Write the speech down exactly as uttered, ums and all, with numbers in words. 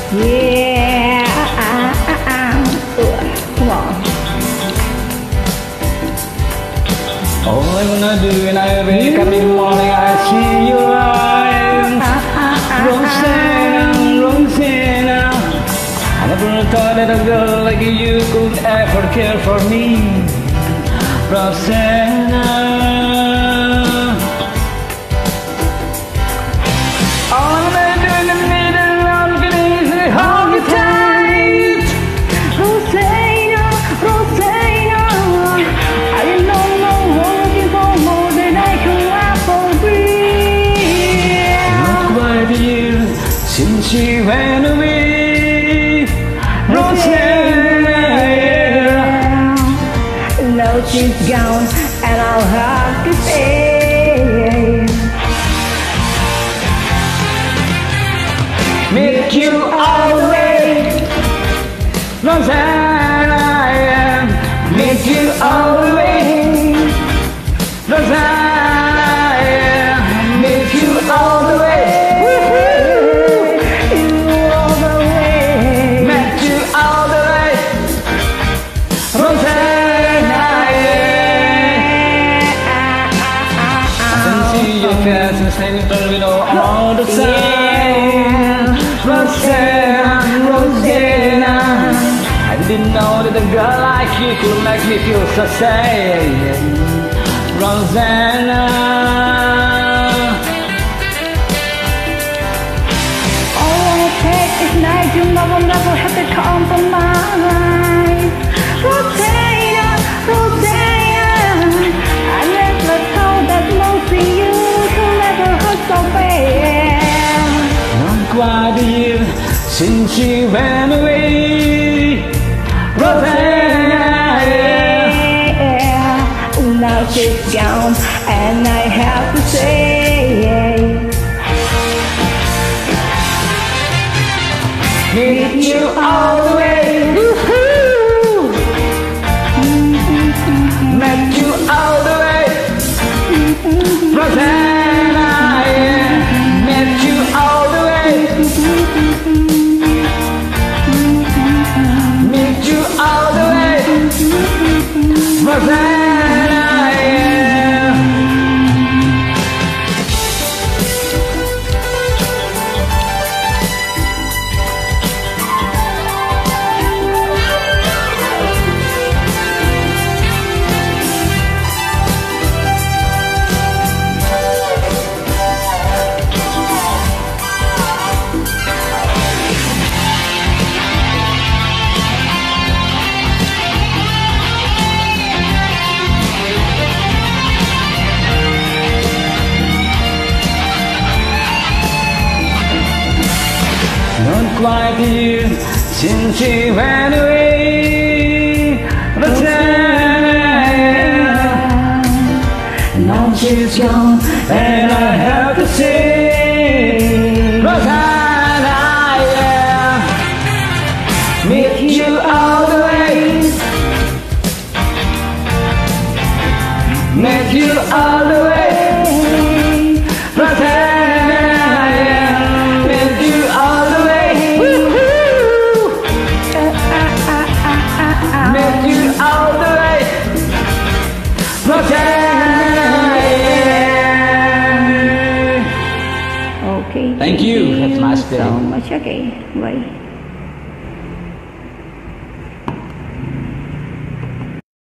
Yeah, come on. All I wanna do when I wake up in the morning, I see your eyes. Rosanna, Rosanna, I never thought that a girl like you could ever care for me. Rosanna, all I wanna do in the middle of the day is hold you tight. Rosanna, Rosanna, I don't know what you for more than I can ever be. Not quite a year since she went away. Rosanna, now she's gone and I'll have to stay. Meet you all the way, Rosanna, yeah. Meet you all the way, Rosanna, yeah. Meet you all the way, You all the way. met you all the way, Rosanna, yeah. I can see your face and standing there with all the time. Rosanna, Rosanna, I didn't know that a girl like you could make me feel so safe. Rosanna, All I wanna take is night, you know I'll never have to compromise. Rosanna, Rosanna, I never thought that losing you could never hurt so bad. not quite a year since she went away. Rosanna, yeah. Yeah, now she's gone and I have to say, Meet you all the way, woohoo. Met you all the way, Rosanna, yeah. Met you all the way, meet you all the way, Rosanna, yeah. Not quite a year since she went away, Rosanna, yeah. Now she's gone and I have to say, Rosanna, yeah. Meet you all the way, meet you all the way, Rosanna. okay. Thank you. Have a nice day. So much. Okay, bye.